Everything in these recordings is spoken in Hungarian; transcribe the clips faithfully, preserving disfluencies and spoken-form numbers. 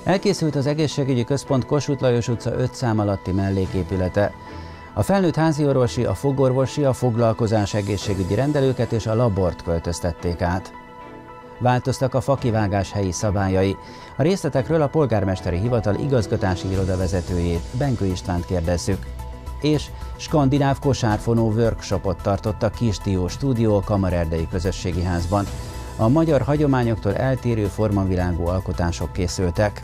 Elkészült az egészségügyi központ Kossuth Lajos utca öt szám alatti melléképülete. A felnőtt háziorvosi, a fogorvosi, a foglalkozás egészségügyi rendelőket és a labort költöztették át. Változtak a fakivágás helyi szabályai. A részletekről a polgármesteri hivatal igazgatási iroda vezetőjét, Benkő Istvánt kérdezzük. És skandináv kosárfonó workshopot tartott a Kis-Dió stúdió a Kamarerdei Közösségi Házban. A magyar hagyományoktól eltérő formavilágú alkotások készültek.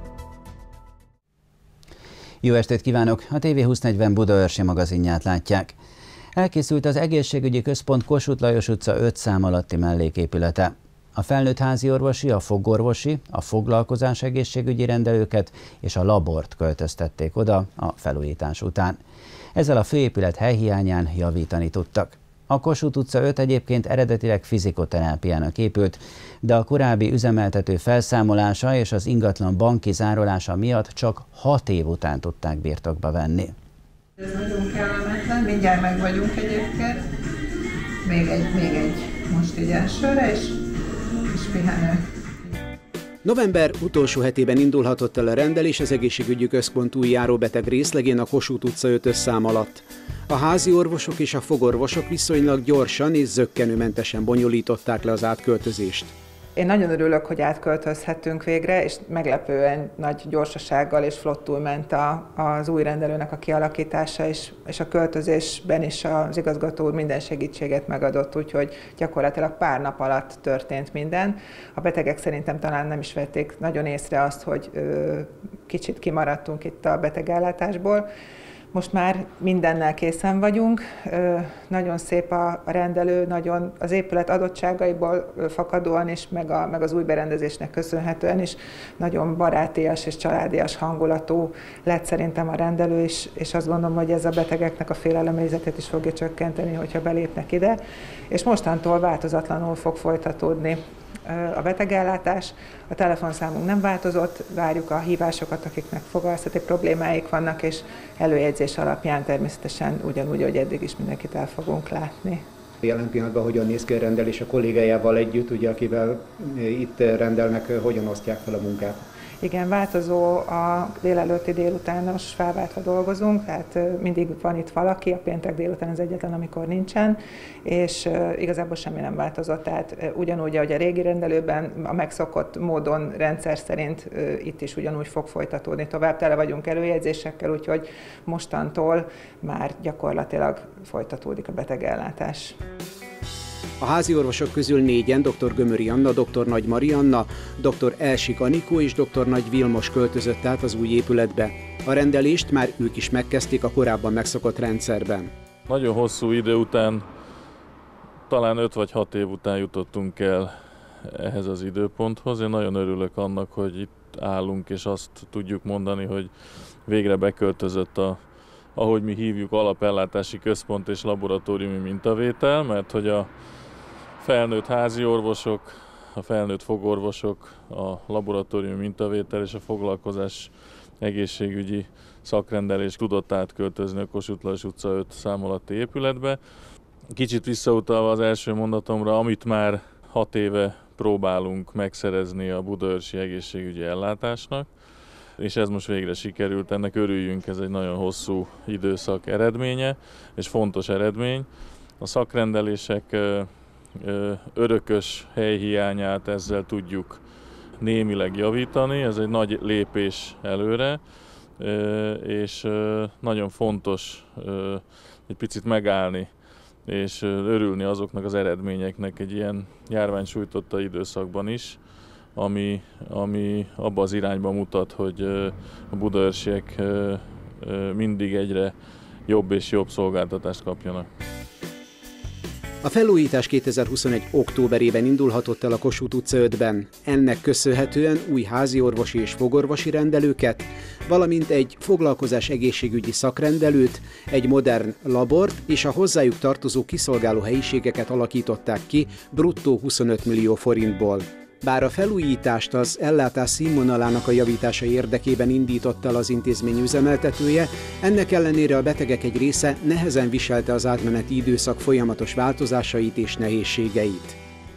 Jó estét kívánok! A té vé húsz negyven budaörsi magazinját látják. Elkészült az egészségügyi központ Kossuth Lajos utca öt szám alatti melléképülete. A felnőtt háziorvosi, a fogorvosi, a foglalkozás egészségügyi rendelőket és a labort költöztették oda a felújítás után. Ezzel a főépület helyhiányán javítani tudtak. A Kossuth utca öt egyébként eredetileg fizikoterápiának épült, de a korábbi üzemeltető felszámolása és az ingatlan banki zárolása miatt csak hat év után tudták birtokba venni. Ez nagyon kellemetlen, mindjárt meg vagyunk egyébként. Még egy, még egy most így elsőre, és, és pihenő. November utolsó hetében indulhatott el a rendelés az egészségügyi központ új járóbeteg részlegén a Kossuth utca ötös szám alatt. A házi orvosok és a fogorvosok viszonylag gyorsan és zökkenőmentesen bonyolították le az átköltözést. Én nagyon örülök, hogy átköltözhettünk végre, és meglepően nagy gyorsasággal és flottul ment a, az új rendelőnek a kialakítása, és, és a költözésben is az igazgató úr minden segítséget megadott, úgyhogy gyakorlatilag pár nap alatt történt minden. A betegek szerintem talán nem is vették nagyon észre azt, hogy ö, kicsit kimaradtunk itt a betegellátásból. Most már mindennel készen vagyunk, nagyon szép a rendelő, nagyon az épület adottságaiból fakadóan is, meg, a, meg az új berendezésnek köszönhetően is nagyon barátias és családias hangulatú lett szerintem a rendelő is, és azt gondolom, hogy ez a betegeknek a félelemérzetét is fogja csökkenteni, hogyha belépnek ide, és mostantól változatlanul fog folytatódni a betegellátás. A telefonszámunk nem változott, várjuk a hívásokat, akiknek fogalmazati problémáik vannak, és előjegyzés alapján természetesen ugyanúgy, hogy eddig is mindenkit el fogunk látni. Jelen pillanatban hogyan néz ki a rendelés a kollégájával együtt, ugye, akivel itt rendelnek, hogyan osztják fel a munkát? Igen, változó, a délelőtti délutános felváltva dolgozunk, tehát mindig van itt valaki, a péntek délután az egyetlen, amikor nincsen, és igazából semmi nem változott, tehát ugyanúgy, ahogy a régi rendelőben, a megszokott módon rendszer szerint itt is ugyanúgy fog folytatódni tovább, tele vagyunk előjegyzésekkel, úgyhogy mostantól már gyakorlatilag folytatódik a betegellátás. A háziorvosok közül négyen dr. Gömöri Anna, dr. Nagy Marianna, dr. Elsik Anikó és dr. Nagy Vilmos költözött át az új épületbe. A rendelést már ők is megkezdték a korábban megszokott rendszerben. Nagyon hosszú idő után, talán öt vagy hat év után jutottunk el ehhez az időponthoz. Én nagyon örülök annak, hogy itt állunk és azt tudjuk mondani, hogy végre beköltözött a, ahogy mi hívjuk, alapellátási központ és laboratóriumi mintavétel, mert hogy a felnőtt házi orvosok, a felnőtt fogorvosok, a laboratóriumi mintavétel és a foglalkozás egészségügyi szakrendelés tudott átköltözni a Kossuth Lajos utca öt szám alatti épületbe. Kicsit visszautalva az első mondatomra, amit már hat éve próbálunk megszerezni a budaörsi egészségügyi ellátásnak, és ez most végre sikerült, ennek örüljünk, ez egy nagyon hosszú időszak eredménye, és fontos eredmény. A szakrendelések örökös helyhiányát ezzel tudjuk némileg javítani, ez egy nagy lépés előre, és nagyon fontos egy picit megállni, és örülni azoknak az eredményeknek egy ilyen járvány sújtotta időszakban is, ami, ami abba az irányba mutat, hogy a budaörsiek mindig egyre jobb és jobb szolgáltatást kapjanak. A felújítás kétezer-huszonegy októberében indulhatott el a Kossuth utca ötben. Ennek köszönhetően új háziorvosi és fogorvosi rendelőket, valamint egy foglalkozás egészségügyi szakrendelőt, egy modern labort és a hozzájuk tartozó kiszolgáló helyiségeket alakították ki bruttó huszonöt millió forintból. Bár a felújítást az ellátás színvonalának a javítása érdekében indította el az intézmény üzemeltetője, ennek ellenére a betegek egy része nehezen viselte az átmeneti időszak folyamatos változásait és nehézségeit.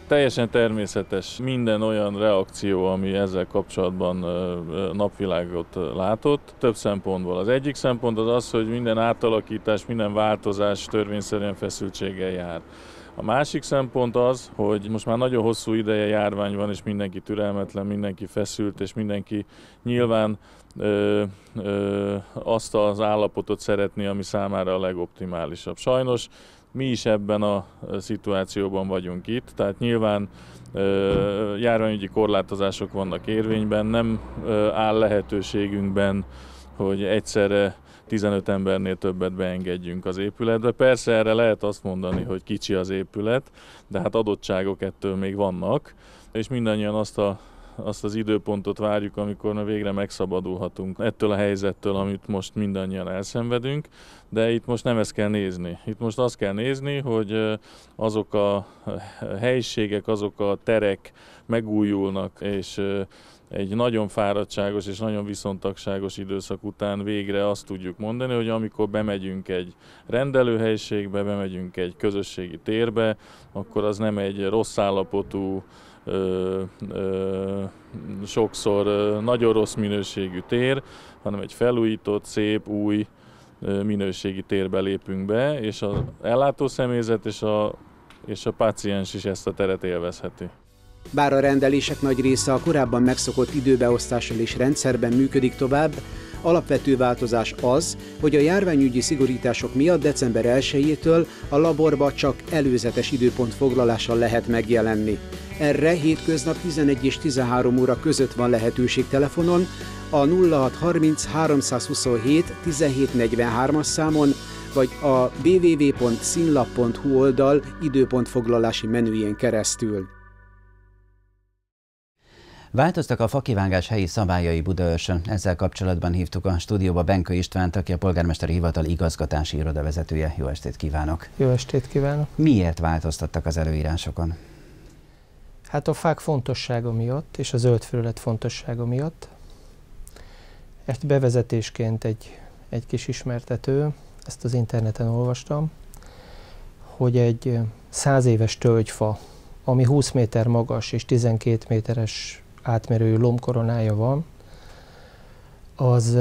Teljesen természetes minden olyan reakció, ami ezzel kapcsolatban napvilágot látott, több szempontból. Az egyik szempont az az, hogy minden átalakítás, minden változás törvényszerűen feszültséggel jár. A másik szempont az, hogy most már nagyon hosszú ideje járvány van, és mindenki türelmetlen, mindenki feszült, és mindenki nyilván ö, ö, azt az állapotot szeretné, ami számára a legoptimálisabb. Sajnos mi is ebben a szituációban vagyunk itt, tehát nyilván ö, járványügyi korlátozások vannak érvényben, nem ö, áll lehetőségünkben, hogy egyszerre tizenöt embernél többet beengedjünk az épületbe. Persze erre lehet azt mondani, hogy kicsi az épület, de hát adottságok ettől még vannak, és mindannyian azt, a, azt az időpontot várjuk, amikor végre megszabadulhatunk ettől a helyzettől, amit most mindannyian elszenvedünk, de itt most nem ezt kell nézni. Itt most azt kell nézni, hogy azok a helyiségek, azok a terek megújulnak, és egy nagyon fáradtságos és nagyon viszontagságos időszak után végre azt tudjuk mondani, hogy amikor bemegyünk egy rendelőhelyiségbe, bemegyünk egy közösségi térbe, akkor az nem egy rossz állapotú, ö, ö, sokszor ö, nagyon rossz minőségű tér, hanem egy felújított, szép, új ö, minőségi térbe lépünk be, és az ellátószemélyzet és a, és a páciens is ezt a teret élvezheti. Bár a rendelések nagy része a korábban megszokott időbeosztással és rendszerben működik tovább, alapvető változás az, hogy a járványügyi szigorítások miatt december elsejétől a laborba csak előzetes időpontfoglalással lehet megjelenni. Erre hétköznap tizenegy és tizenhárom óra között van lehetőség telefonon, a nulla hat harminc háromszázhuszonhét tizenhét negyvenhárom-as számon, vagy a double-u double-u double-u pont színlap pont hu oldal időpontfoglalási menüjén keresztül. Változtak a fakivágás helyi szabályai Budaörsön. Ezzel kapcsolatban hívtuk a stúdióba Benkő Istvánt, aki a polgármesteri hivatal igazgatási irodavezetője. Jó estét kívánok! Jó estét kívánok! Miért változtattak az előírásokon? Hát a fák fontossága miatt és a zöld felület fontossága miatt. Ezt bevezetésként egy, egy kis ismertető, ezt az interneten olvastam, hogy egy száz éves tölgyfa, ami húsz méter magas és tizenkét méteres átmérőjű lombkoronája van, az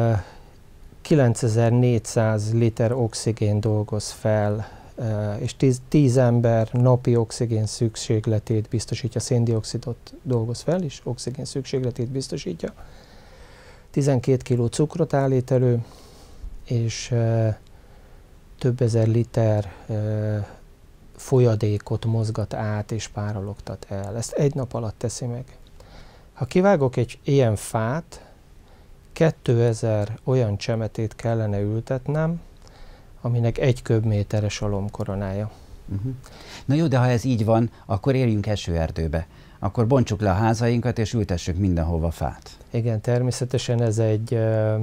kilencezer-négyszáz liter oxigén dolgoz fel, és tíz ember napi oxigén szükségletét biztosítja, széndioxidot dolgoz fel, és oxigén szükségletét biztosítja. tizenkét kiló cukrot állít elő, és több ezer liter folyadékot mozgat át és párologtat el. Ezt egy nap alatt teszi meg. Ha kivágok egy ilyen fát, kétezer olyan csemetét kellene ültetnem, aminek egy köbméteres a lombkoronája. Uh-huh. Na jó, de ha ez így van, akkor éljünk esőerdőbe. Akkor bontsuk le a házainkat és ültessük mindenhova fát. Igen, természetesen ez egy uh,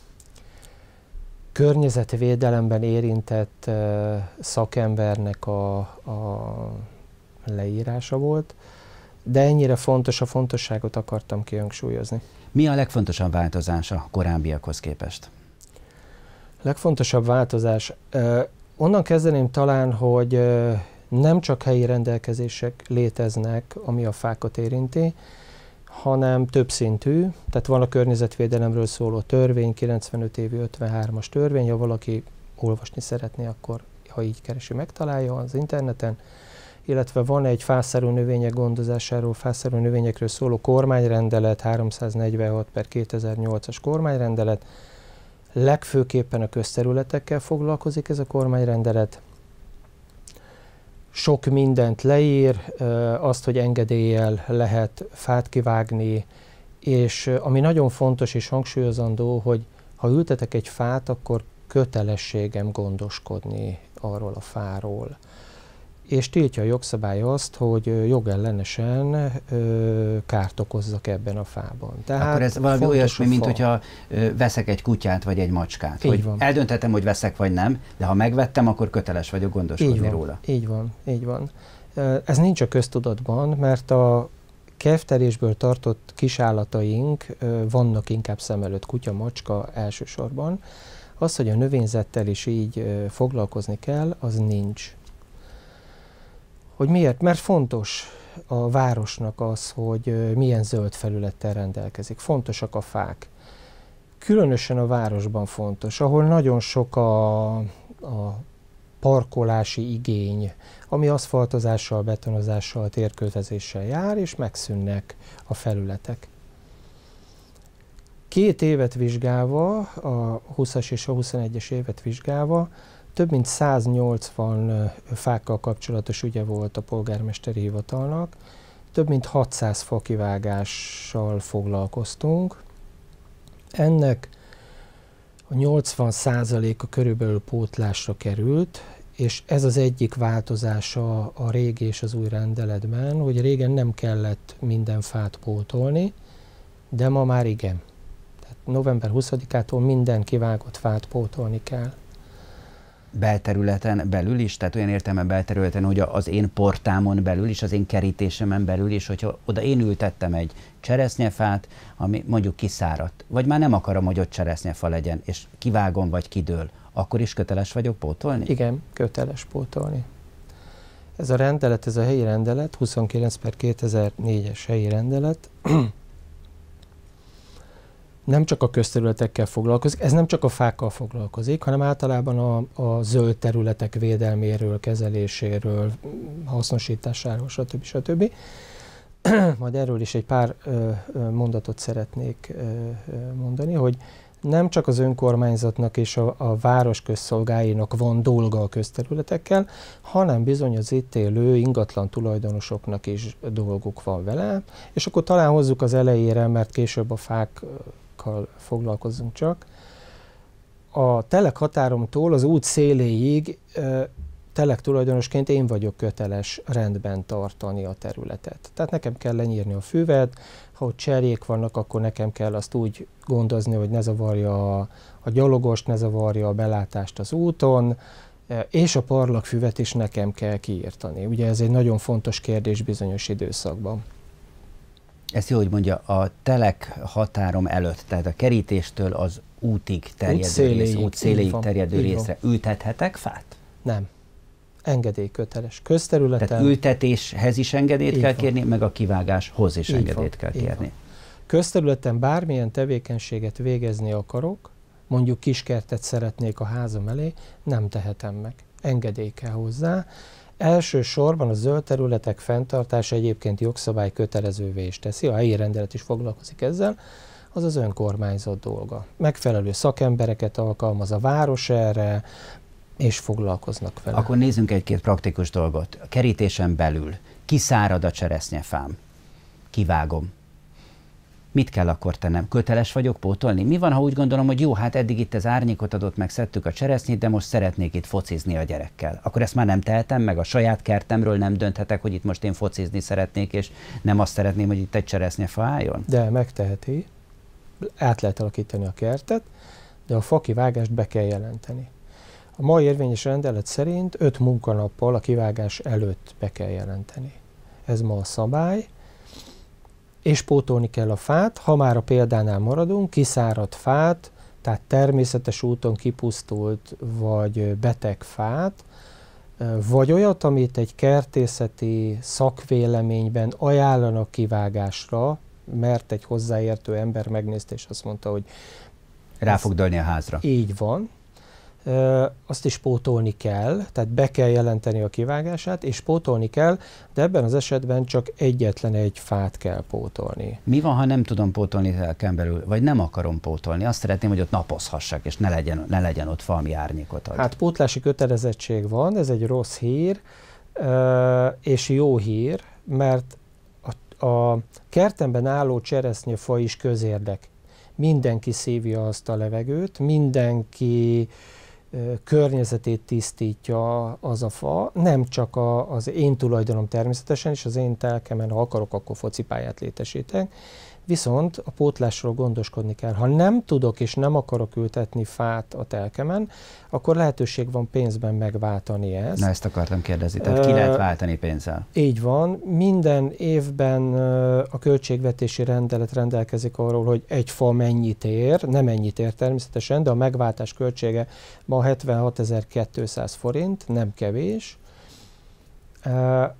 környezetvédelemben érintett uh, szakembernek a, a leírása volt, de ennyire fontos, a fontosságot akartam kihangsúlyozni. Mi a legfontosabb változás a korábbiakhoz képest? Legfontosabb változás, uh, onnan kezdeném talán, hogy uh, nem csak helyi rendelkezések léteznek, ami a fákat érinti, hanem többszintű, tehát van a környezetvédelemről szóló törvény, kilencvenöt évi ötvenhármas törvény, ha valaki olvasni szeretné, akkor ha így keresi, megtalálja az interneten, illetve van egy fászerű növények gondozásáról, fászerű növényekről szóló kormányrendelet, háromszáznegyvenhat per kétezer-nyolcas kormányrendelet, legfőképpen a közterületekkel foglalkozik ez a kormányrendelet. Sok mindent leír, azt, hogy engedéllyel lehet fát kivágni, és ami nagyon fontos és hangsúlyozandó, hogy ha ültetek egy fát, akkor kötelességem gondoskodni arról a fáról. És tiltja a jogszabály azt, hogy jogellenesen ö, kárt okozzak ebben a fában. Tehát akkor ez valami olyasmi, mint hogyha ö, veszek egy kutyát vagy egy macskát. Így hogy van. Eldönthetem, hogy veszek vagy nem, de ha megvettem, akkor köteles vagyok gondoskodni így van, róla. Így van, így van. Ez nincs a köztudatban, mert a kevterésből tartott kisállataink vannak inkább szem előtt, kutya, macska elsősorban. Az, hogy a növényzettel is így foglalkozni kell, az nincs. Hogy miért? Mert fontos a városnak az, hogy milyen zöld felülettel rendelkezik. Fontosak a fák. Különösen a városban fontos, ahol nagyon sok a, a parkolási igény, ami aszfaltozással, betonozással, térkövezéssel jár, és megszűnnek a felületek. Két évet vizsgálva, a húszas és a huszonegyes évet vizsgálva, több mint száznyolcvan fákkal kapcsolatos ügye volt a polgármesteri hivatalnak, több mint hatszáz fakivágással foglalkoztunk. Ennek a nyolcvan százaléka körülbelül pótlásra került, és ez az egyik változása a régi és az új rendeletben, hogy régen nem kellett minden fát pótolni, de ma már igen. Tehát november huszadikától minden kivágott fát pótolni kell. Belterületen belül is, tehát olyan értelme belterületen, hogy az én portámon belül is, az én kerítésemen belül is, hogyha oda én ültettem egy cseresznyefát, ami mondjuk kiszáradt, vagy már nem akarom, hogy ott cseresznyefa legyen, és kivágom, vagy kidől, akkor is köteles vagyok pótolni? Igen, köteles pótolni. Ez a rendelet, ez a helyi rendelet, huszonkilenc per kétezer-négyes helyi rendelet, nem csak a közterületekkel foglalkozik, ez nem csak a fákkal foglalkozik, hanem általában a, a zöld területek védelméről, kezeléséről, hasznosításáról, stb. stb. Majd erről is egy pár ö, mondatot szeretnék ö, mondani, hogy nem csak az önkormányzatnak és a, a város közszolgáinak van dolga a közterületekkel, hanem bizony az itt élő ingatlan tulajdonosoknak is dolguk van vele, és akkor talán hozzuk az elejére, mert később a fák foglalkozunk csak. A telek határomtól az út széléig telek tulajdonosként én vagyok köteles rendben tartani a területet. Tehát nekem kell lenyírni a füvet, ha ott cserjék vannak, akkor nekem kell azt úgy gondozni, hogy ne zavarja a, a gyalogost, ne zavarja a belátást az úton, és a parlagfüvet is nekem kell kiírtani. Ugye ez egy nagyon fontos kérdés bizonyos időszakban. Ezt jó, hogy mondja, a telek határom előtt, tehát a kerítéstől az útig terjedő út széléig, rész, út széléig van, terjedő részre van. Ültethetek fát? Nem. Engedélyköteles. Közterületen. Tehát ültetéshez is engedélyt kell van. kérni, meg a kivágáshoz is így engedélyt van, kell kérni. Van. Közterületen bármilyen tevékenységet végezni akarok, mondjuk kiskertet szeretnék a házam elé, nem tehetem meg. Engedély kell hozzá. Elsősorban a zöld területek fenntartása egyébként jogszabály kötelezővé is teszi, a helyi rendelet is foglalkozik ezzel, az az önkormányzat dolga. Megfelelő szakembereket alkalmaz a város erre, és foglalkoznak vele. Akkor nézzünk egy-két praktikus dolgot. A kerítésen belül kiszárad a cseresznyefám, kivágom. Mit kell akkor tennem? Köteles vagyok pótolni? Mi van, ha úgy gondolom, hogy jó, hát eddig itt az árnyékot adott, meg szedtük a cseresznyét, de most szeretnék itt focizni a gyerekkel. Akkor ezt már nem tehetem meg? A saját kertemről nem dönthetek, hogy itt most én focizni szeretnék, és nem azt szeretném, hogy itt egy cseresznyefa álljon? De megteheti. Át lehet alakítani a kertet, de a fakivágást be kell jelenteni. A mai érvényes rendelet szerint öt munkanappal a kivágás előtt be kell jelenteni. Ez ma a szabály. És pótolni kell a fát, ha már a példánál maradunk, kiszáradt fát, tehát természetes úton kipusztult vagy beteg fát, vagy olyat, amit egy kertészeti szakvéleményben ajánlanak kivágásra, mert egy hozzáértő ember megnézte és azt mondta, hogy rá fog dőlni a házra. Így van. Azt is pótolni kell, tehát be kell jelenteni a kivágását, és pótolni kell, de ebben az esetben csak egyetlen egy fát kell pótolni. Mi van, ha nem tudom pótolni telken belül, vagy nem akarom pótolni? Azt szeretném, hogy ott napozhassak, és ne legyen, ne legyen ott valami árnyékot ad. Hát pótlási kötelezettség van, ez egy rossz hír, és jó hír, mert a, a kertemben álló cseresznyefa is közérdek. Mindenki szívja azt a levegőt, mindenki környezetét tisztítja az a fa, nem csak a, az én tulajdonom természetesen, és az én telkemen, ha akarok, akkor focipályát létesítek, viszont a pótlásról gondoskodni kell. Ha nem tudok és nem akarok ültetni fát a telkemen, akkor lehetőség van pénzben megváltani ezt. Na, ezt akartam kérdezni, tehát ki lehet váltani pénzzel? Így van. Minden évben a költségvetési rendelet rendelkezik arról, hogy egy fa mennyit ér, nem mennyit ér természetesen, de a megváltás költsége ma hetvenhatezer-kétszáz forint, nem kevés.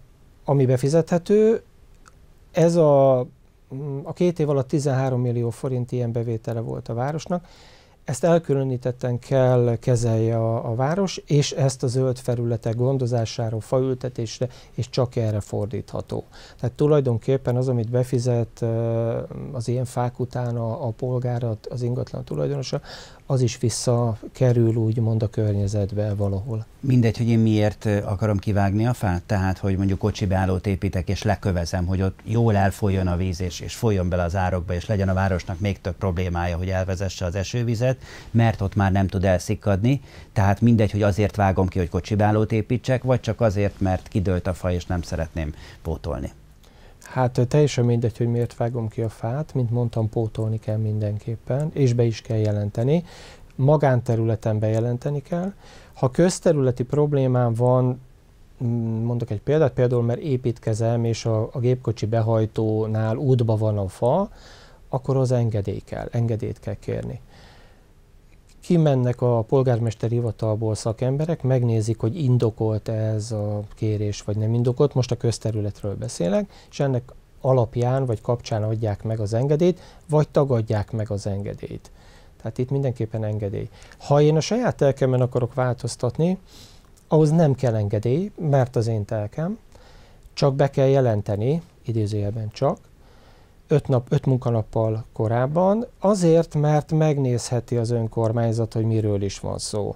ami befizethető. Ez a, a két év alatt tizenhárom millió forint ilyen bevétele volt a városnak. Ezt elkülönítetten kell kezelje a, a város, és ezt a zöld felületek gondozására, faültetésre, és csak erre fordítható. Tehát tulajdonképpen az, amit befizet az ilyen fák után a, a polgár, az ingatlan tulajdonosa, az is visszakerül úgymond a környezetbe valahol. Mindegy, hogy én miért akarom kivágni a fát, tehát hogy mondjuk kocsibeállót építek és lekövezem, hogy ott jól elfolyjon a víz és, és folyjon bele az árokba, és legyen a városnak még több problémája, hogy elvezesse az esővizet, mert ott már nem tud elszikkadni. Tehát mindegy, hogy azért vágom ki, hogy kocsibeállót építsek, vagy csak azért, mert kidőlt a fa és nem szeretném pótolni. Hát teljesen mindegy, hogy miért vágom ki a fát, mint mondtam, pótolni kell mindenképpen, és be is kell jelenteni. Magánterületen bejelenteni kell. Ha közterületi problémám van, mondok egy példát, például mert építkezem, és a, a gépkocsi behajtónál útba van a fa, akkor az engedély kell, engedélyt kell kérni. Kimennek a polgármesteri hivatalból szakemberek, megnézik, hogy indokolt ez a kérés, vagy nem indokolt, most a közterületről beszélek, és ennek alapján vagy kapcsán adják meg az engedélyt, vagy tagadják meg az engedélyt. Tehát itt mindenképpen engedély. Ha én a saját telkemen akarok változtatni, ahhoz nem kell engedély, mert az én telkem, csak be kell jelenteni, idézőjelben csak, öt, nap, öt munkanappal korábban, azért, mert megnézheti az önkormányzat, hogy miről is van szó.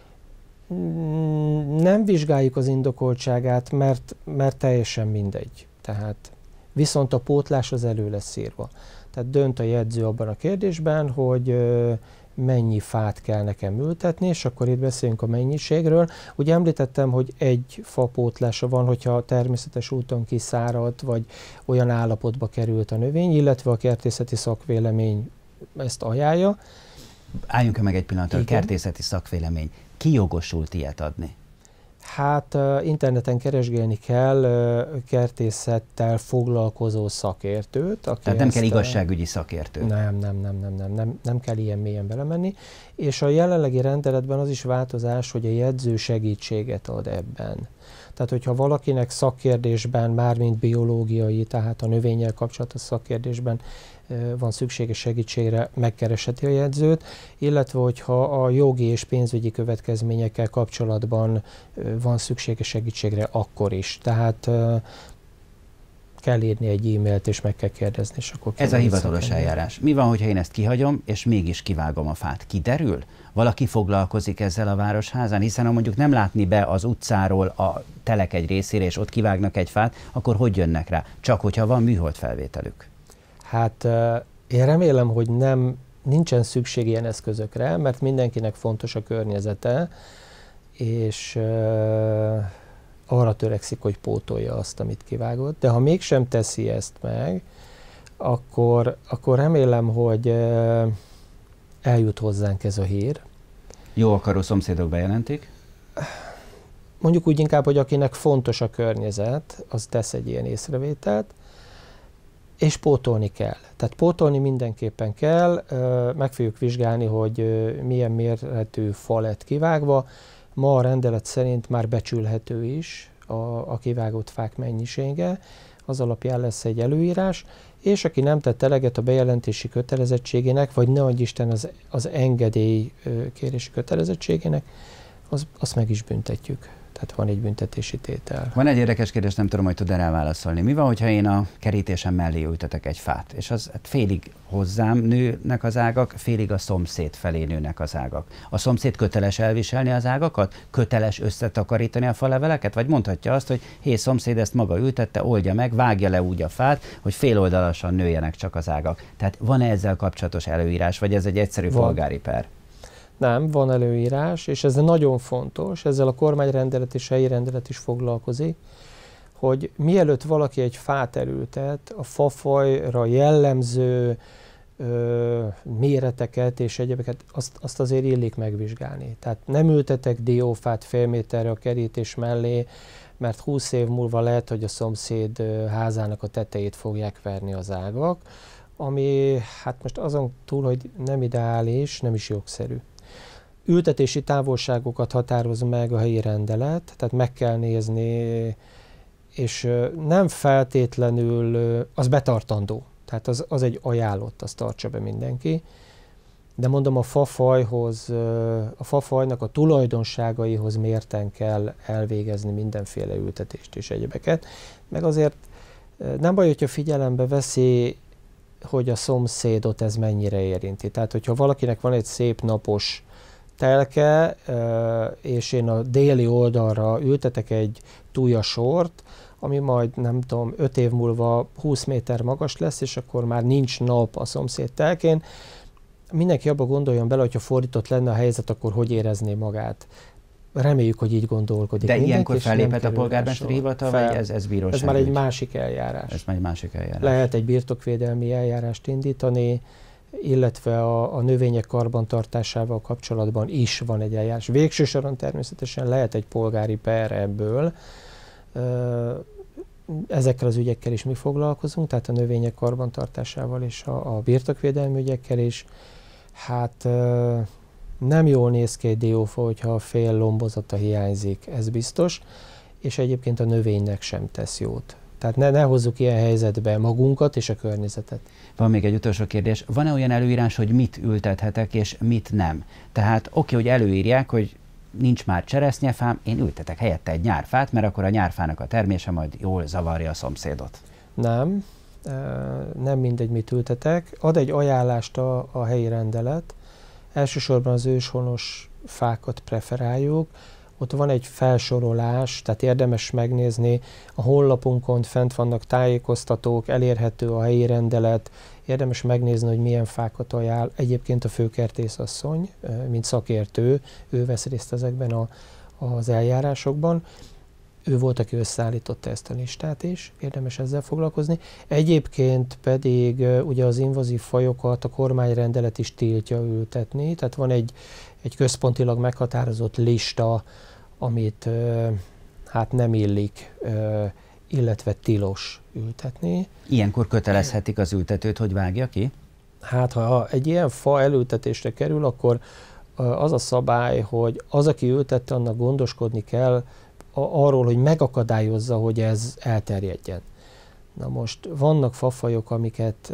Nem vizsgáljuk az indokoltságát, mert, mert teljesen mindegy. Tehát viszont a pótlás az elő lesz írva. Tehát dönt a jegyző abban a kérdésben, hogy mennyi fát kell nekem ültetni, és akkor itt beszélünk a mennyiségről. Ugye említettem, hogy egy fa pótlása van, hogyha természetes úton kiszáradt, vagy olyan állapotba került a növény, illetve a kertészeti szakvélemény ezt ajánlja. Álljunk meg egy pillanatra, a kertészeti szakvélemény. Ki jogosult ilyet adni? Hát uh, interneten keresgélni kell uh, kertészettel foglalkozó szakértőt. Aki Tehát nem ezt, kell igazságügyi szakértő? Nem, nem, nem, nem, nem, nem, nem kell ilyen mélyen belemenni. És a jelenlegi rendeletben az is változás, hogy a jegyző segítséget ad ebben. Tehát, hogyha valakinek szakkérdésben, mármint biológiai, tehát a növényel kapcsolatos szakkérdésben van szüksége segítségre, megkeresheti a jegyzőt, illetve hogyha a jogi és pénzügyi következményekkel kapcsolatban van szüksége segítségre, akkor is. Tehát kell írni egy e-mailt, és meg kell kérdezni, és akkor Ez a hivatalos eljárás. Mi van, hogyha én ezt kihagyom, és mégis kivágom a fát? Kiderül? Valaki foglalkozik ezzel a városházán? Hiszen ha mondjuk nem látni be az utcáról a telek egy részére, és ott kivágnak egy fát, akkor hogy jönnek rá? Csak hogyha van műholdfelvételük. Hát én remélem, hogy nem, nincsen szükség ilyen eszközökre, mert mindenkinek fontos a környezete, és uh, arra törekszik, hogy pótolja azt, amit kivágott. De ha mégsem teszi ezt meg, akkor, akkor remélem, hogy uh, eljut hozzánk ez a hír. Jó akaró szomszédok bejelentik? Mondjuk úgy inkább, hogy akinek fontos a környezet, az tesz egy ilyen észrevételt, és pótolni kell. Tehát pótolni mindenképpen kell, meg fogjuk vizsgálni, hogy milyen méretű fa lett kivágva. Ma a rendelet szerint már becsülhető is a, a kivágott fák mennyisége, az alapján lesz egy előírás, és aki nem tett eleget a bejelentési kötelezettségének, vagy ne adj Isten az, az engedély kérési kötelezettségének, az, azt meg is büntetjük. Tehát van egy büntetési tétel. Van egy érdekes kérdés, nem tudom, hogy tud erre válaszolni. Mi van, hogyha én a kerítésem mellé ültetek egy fát, és az hát félig hozzám nőnek az ágak, félig a szomszéd felé nőnek az ágak. A szomszéd köteles elviselni az ágakat? Köteles összetakarítani a faleveleket? Vagy mondhatja azt, hogy hé, szomszéd ezt maga ültette, oldja meg, vágja le úgy a fát, hogy féloldalasan nőjenek csak az ágak. Tehát van-e ezzel kapcsolatos előírás, vagy ez egy egyszerű van. polgári per? Nem, van előírás, és ez nagyon fontos, ezzel a kormányrendelet és helyi rendelet is foglalkozik, hogy mielőtt valaki egy fát elültet, a fafajra jellemző ö, méreteket és egyébként azt, azt azért illik megvizsgálni. Tehát nem ültetek diófát fél méterre a kerítés mellé, mert húsz év múlva lehet, hogy a szomszéd házának a tetejét fogják verni az ágak, ami hát most azon túl, hogy nem ideális, nem is jogszerű. Ültetési távolságokat határoz meg a helyi rendelet, tehát meg kell nézni, és nem feltétlenül, az betartandó, tehát az, az egy ajánlott, azt tartsa be mindenki. De mondom, a fafajhoz, a fafajnak a tulajdonságaihoz mérten kell elvégezni mindenféle ültetést és egyebeket. Meg azért nem baj, hogyha figyelembe veszi, hogy a szomszédot ez mennyire érinti. Tehát, hogyha valakinek van egy szép napos telke, és én a déli oldalra ültetek egy tújasort, ami majd nem tudom, öt év múlva húsz méter magas lesz, és akkor már nincs nap a szomszéd telkén, mindenki abba gondoljon bele, hogyha fordított lenne a helyzet, akkor hogy érezné magát. Reméljük, hogy így gondolkodik. De mindenki, ilyenkor felléphet a polgármesteri hivatal, vagy ez, ez bíróság? Ez már egy másik eljárás. Ez már egy másik eljárás. Lehet egy birtokvédelmi eljárást indítani, illetve a, a növények karbantartásával kapcsolatban is van egy eljárás. Végső soron természetesen lehet egy polgári per ebből. Ezekkel az ügyekkel is mi foglalkozunk, tehát a növények karbantartásával és a, a birtokvédelmi ügyekkel is. Hát nem jól néz ki egy diófa, hogyha a fél lombozata hiányzik, ez biztos, és egyébként a növénynek sem tesz jót. Tehát ne, ne hozzuk ilyen helyzetbe magunkat és a környezetet. Van még egy utolsó kérdés. Van-e olyan előírás, hogy mit ültethetek és mit nem? Tehát oké, hogy előírják, hogy nincs már cseresznyefám, én ültetek helyette egy nyárfát, mert akkor a nyárfának a termése majd jól zavarja a szomszédot. Nem, nem mindegy, mit ültetek. Ad egy ajánlást a, a helyi rendelet. Elsősorban az őshonos fákat preferáljuk. Ott van egy felsorolás, tehát érdemes megnézni. A honlapunkon fent vannak tájékoztatók, elérhető a helyi rendelet. Érdemes megnézni, hogy milyen fákat ajánl. Egyébként a főkertészasszony, mint szakértő, ő vesz részt ezekben a, az eljárásokban. Ő volt, aki összeállította ezt a listát is, érdemes ezzel foglalkozni. Egyébként pedig ugye az invazív fajokat a kormányrendelet is tiltja ültetni, tehát van egy, egy központilag meghatározott lista, amit hát nem illik, illetve tilos ültetni. Ilyenkor kötelezhetik az ültetőt, hogy vágja ki? Hát ha egy ilyen fa elültetésre kerül, akkor az a szabály, hogy az, aki ültette, annak gondoskodni kell arról, hogy megakadályozza, hogy ez elterjedjen. Na most vannak fafajok, amiket,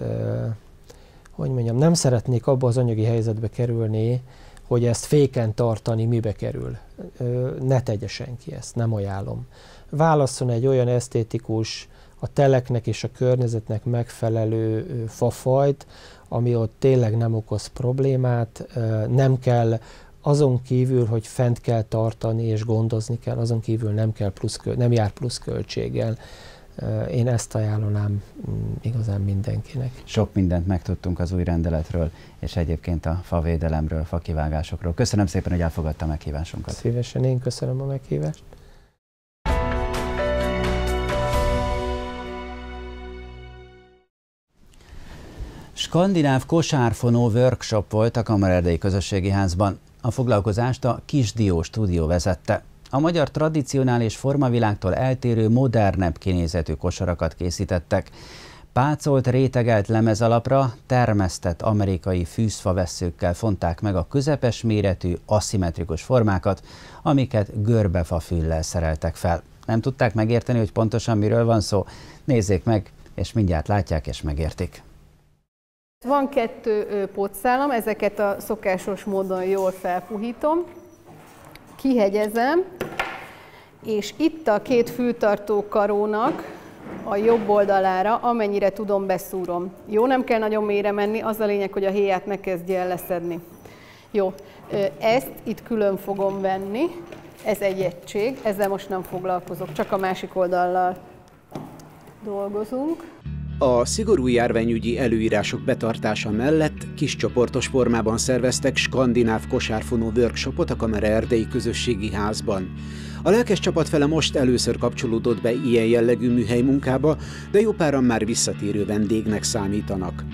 hogy mondjam, nem szeretnék abba az anyagi helyzetbe kerülni, hogy ezt féken tartani mibe kerül. Ne tegye senki ezt, nem ajánlom. Válasszon egy olyan esztétikus, a teleknek és a környezetnek megfelelő fafajt, ami ott tényleg nem okoz problémát, nem kell azon kívül, hogy fent kell tartani és gondozni kell, azon kívül nem, kell plusz, nem jár plusz költséggel. Én ezt ajánlanám igazán mindenkinek. Sok mindent megtudtunk az új rendeletről, és egyébként a favédelemről, fakivágásokról. Köszönöm szépen, hogy elfogadta a meghívásunkat. Szívesen, én köszönöm a meghívást. Skandináv kosárfonó workshop volt a Kamaraerdei Közösségi Házban. A foglalkozást a Kisdió stúdió vezette. A magyar tradicionális formavilágtól eltérő, modernebb kinézetű kosarakat készítettek. Pácolt, rétegelt lemezalapra termesztett amerikai fűzfavesszőkkel fonták meg a közepes méretű, aszimmetrikus formákat, amiket görbefa füllel szereltek fel. Nem tudták megérteni, hogy pontosan miről van szó? Nézzék meg, és mindjárt látják és megértik. Van kettő pótszálam, ezeket a szokásos módon jól felpuhítom, kihegyezem, és itt a két fültartó karónak a jobb oldalára, amennyire tudom, beszúrom. Jó, nem kell nagyon mélyre menni, az a lényeg, hogy a héját ne kezdje el leszedni. Jó, ezt itt külön fogom venni, ez egy egység, ezzel most nem foglalkozok, csak a másik oldallal dolgozunk. A szigorú járványügyi előírások betartása mellett kiscsoportos formában szerveztek skandináv kosárfonó workshopot a Kamaraerdei Közösségi Házban. A lelkes csapatfele most először kapcsolódott be ilyen jellegű műhely munkába, de jó páran már visszatérő vendégnek számítanak.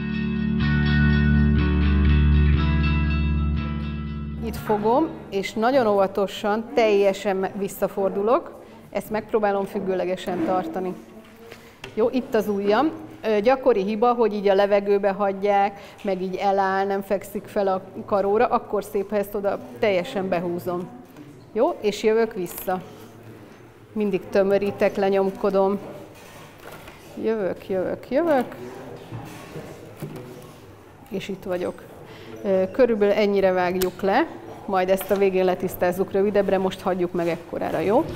Itt fogom, és nagyon óvatosan, teljesen visszafordulok, ezt megpróbálom függőlegesen tartani. Jó, itt az ujjam. Gyakori hiba, hogy így a levegőbe hagyják, meg így eláll, nem fekszik fel a karóra, akkor szép, ha ezt oda teljesen behúzom. Jó, és jövök vissza. Mindig tömörítek, lenyomkodom. Jövök, jövök, jövök. És itt vagyok. Körülbelül ennyire vágjuk le, majd ezt a végén letisztázzuk rövidebbre, most hagyjuk meg ekkorára, jó?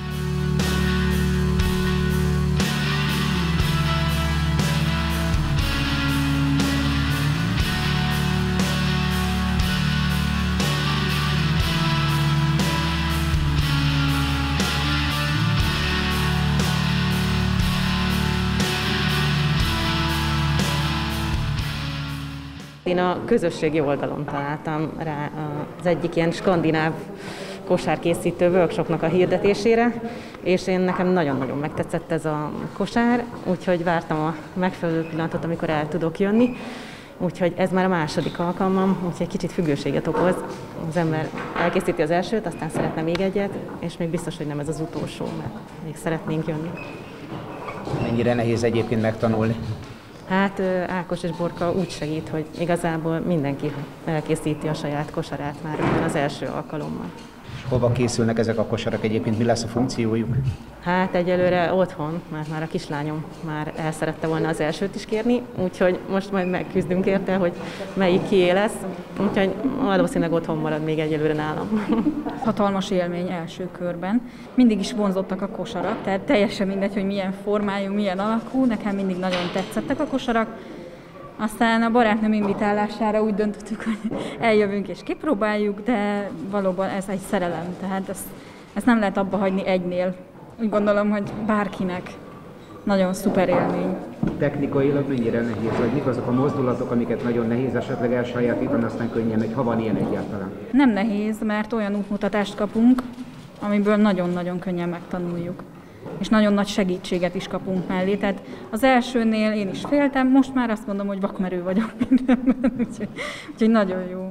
Én a közösségi oldalon találtam rá az egyik ilyen skandináv kosárkészítő workshopnak a hirdetésére, és én nekem nagyon-nagyon megtetszett ez a kosár, úgyhogy vártam a megfelelő pillanatot, amikor el tudok jönni. Úgyhogy ez már a második alkalmam, úgyhogy kicsit függőséget okoz. Az ember elkészíti az elsőt, aztán szeretne még egyet, és még biztos, hogy nem ez az utolsó, mert még szeretnénk jönni. Mennyire nehéz egyébként megtanulni? Hát Ákos és Borka úgy segít, hogy igazából mindenki elkészíti a saját kosarát már az első alkalommal. És hova készülnek ezek a kosarak egyébként, mi lesz a funkciójuk? Hát egyelőre otthon, mert már a kislányom már el szerette volna az elsőt is kérni, úgyhogy most majd megküzdünk érte, hogy melyik kié lesz, úgyhogy valószínűleg otthon marad még egyelőre nálam. Hatalmas élmény első körben. Mindig is vonzottak a kosarak, tehát teljesen mindegy, hogy milyen formájú, milyen alakú, nekem mindig nagyon tetszettek a kosarak. Aztán a barátnőm invitálására úgy döntöttük, hogy eljövünk és kipróbáljuk, de valóban ez egy szerelem, tehát ezt, ezt nem lehet abba hagyni egynél. Úgy gondolom, hogy bárkinek nagyon szuper élmény. Technikailag mennyire nehéz, vagy mik azok a mozdulatok, amiket nagyon nehéz esetleg elsajátítani, aztán könnyen megy, ha van ilyen egyáltalán? Nem nehéz, mert olyan útmutatást kapunk, amiből nagyon-nagyon könnyen megtanuljuk. És nagyon nagy segítséget is kapunk mellé. Tehát az elsőnél én is féltem, most már azt mondom, hogy vakmerő vagyok mindenben, úgyhogy, úgyhogy nagyon jó.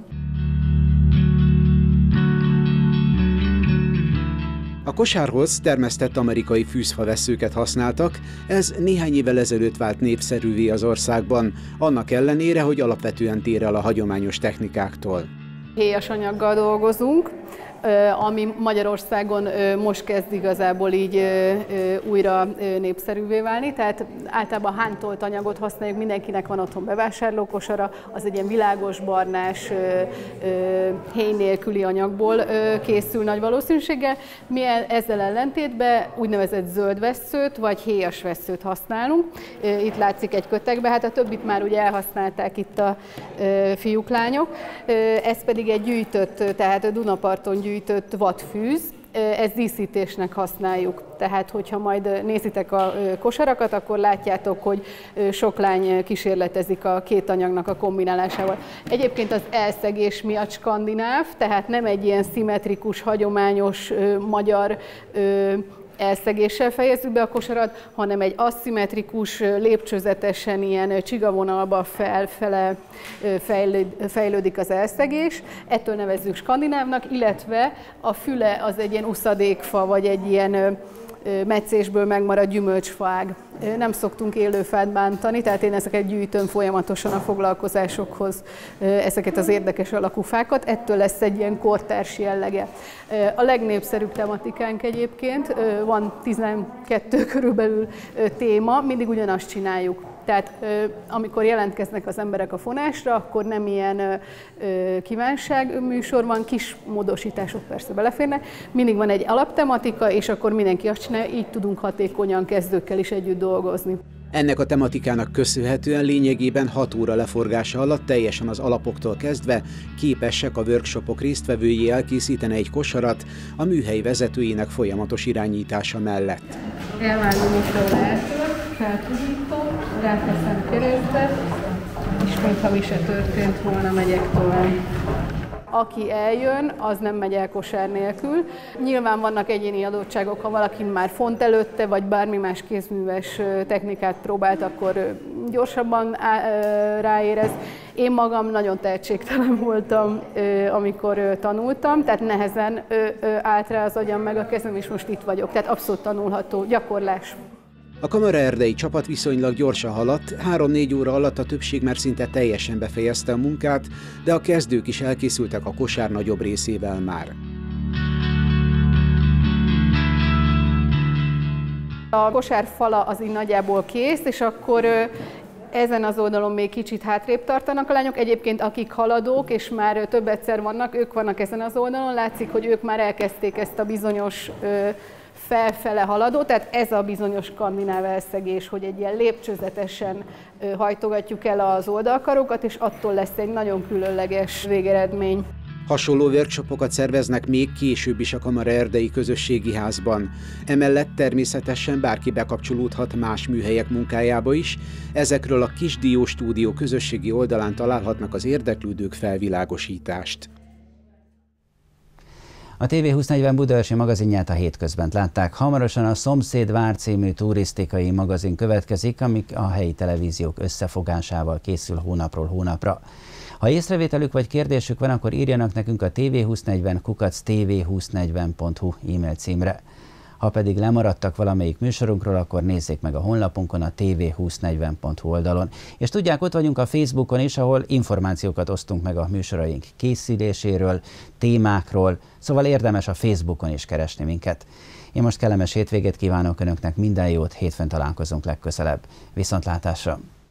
A kosárhoz termesztett amerikai fűzfaveszőket használtak, ez néhány évvel ezelőtt vált népszerűvé az országban, annak ellenére, hogy alapvetően tér el a hagyományos technikáktól. Héjas anyaggal dolgozunk, ami Magyarországon most kezd igazából így újra népszerűvé válni. Tehát általában hántolt anyagot használjuk, mindenkinek van otthon bevásárlókosara, az egy ilyen világos, barnás, héj nélküli anyagból készül nagy valószínűséggel. Mi ezzel ellentétben úgynevezett zöld vesszőt vagy héjas vesszőt használunk. Itt látszik egy kötekbe, hát a többit már ugye elhasználták itt a fiúk, lányok. Ez pedig egy gyűjtött, tehát a Dunaparton gyűjtött gyűjtött vadfűz, ezt díszítésnek használjuk. Tehát, hogyha majd nézitek a kosarakat, akkor látjátok, hogy sok lány kísérletezik a két anyagnak a kombinálásával. Egyébként az elszegés miatt skandináv, tehát nem egy ilyen szimmetrikus, hagyományos magyar elszegéssel fejezzük be a kosarat, hanem egy aszimmetrikus, lépcsőzetesen ilyen csigavonalba felfele fejlődik az elszegés. Ettől nevezzük skandinávnak, illetve a füle az egy ilyen uszadékfa, vagy egy ilyen meccésből megmaradt gyümölcsfaág. Nem szoktunk élőfát bántani, tehát én ezeket gyűjtöm folyamatosan a foglalkozásokhoz, ezeket az érdekes alakú fákat, ettől lesz egy ilyen kortárs jellege. A legnépszerűbb tematikánk egyébként, van tizenkettő körülbelül téma, mindig ugyanazt csináljuk. Tehát amikor jelentkeznek az emberek a fonásra, akkor nem ilyen kívánság műsor van, kis módosítások persze beleférnek. Mindig van egy alaptematika, és akkor mindenki azt csinálja, így tudunk hatékonyan kezdőkkel is együtt dolgozni. Ennek a tematikának köszönhetően lényegében hat óra leforgása alatt teljesen az alapoktól kezdve képesek a workshopok résztvevői elkészíteni egy kosarat a műhely vezetőjének folyamatos irányítása mellett. Elvágom itt a lehetőt, feltudítom, ráteszem keresztbe, és mintha mi se történt volna, megyek tovább. Aki eljön, az nem megy el kosár nélkül. Nyilván vannak egyéni adottságok, ha valaki már font előtte, vagy bármi más kézműves technikát próbált, akkor gyorsabban ráérez. Én magam nagyon tehetségtelen voltam, amikor tanultam, tehát nehezen állt rá az agyam meg a kezem, és most itt vagyok. Tehát abszolút tanulható, gyakorlás. A kamaraerdei csapat viszonylag gyorsan haladt, három-négy óra alatt a többség már szinte teljesen befejezte a munkát, de a kezdők is elkészültek a kosár nagyobb részével már. A kosárfala az így nagyjából kész, és akkor ezen az oldalon még kicsit hátrébb tartanak a lányok. Egyébként akik haladók, és már több egyszer vannak, ők vannak ezen az oldalon. Látszik, hogy ők már elkezdték ezt a bizonyos felfele haladó, tehát ez a bizonyos skandináv elszegés, hogy egy ilyen lépcsőzetesen hajtogatjuk el az oldalkarokat, és attól lesz egy nagyon különleges végeredmény. Hasonló workshopokat szerveznek még később is a Kamara Erdei Közösségi Házban. Emellett természetesen bárki bekapcsolódhat más műhelyek munkájába is. Ezekről a Kis Dió Stúdió közösségi oldalán találhatnak az érdeklődők felvilágosítást. A té vé húsz-negyven budaörsi magazinját a hétközbent látták. Hamarosan a Szomszéd vár című turisztikai magazin következik, amik a helyi televíziók összefogásával készül hónapról hónapra. Ha észrevételük vagy kérdésük van, akkor írjanak nekünk a té vé húsz-negyven kukac té vé húsz-negyven pont hu e-mail címre. Ha pedig lemaradtak valamelyik műsorunkról, akkor nézzék meg a honlapunkon, a té vé húsz-negyven pont hu oldalon. És tudják, ott vagyunk a Facebookon is, ahol információkat osztunk meg a műsoraink készüléséről, témákról, szóval érdemes a Facebookon is keresni minket. Én most kellemes hétvégét kívánok Önöknek, minden jót, hétfőn találkozunk legközelebb. Viszontlátásra!